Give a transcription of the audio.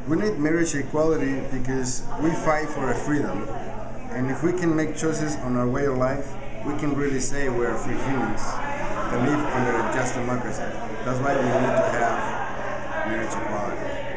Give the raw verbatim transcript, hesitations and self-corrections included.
We need marriage equality because we fight for a freedom. And if we can make choices on our way of life, we can really say we're free humans that live under a just democracy. That's why we need to have marriage equality.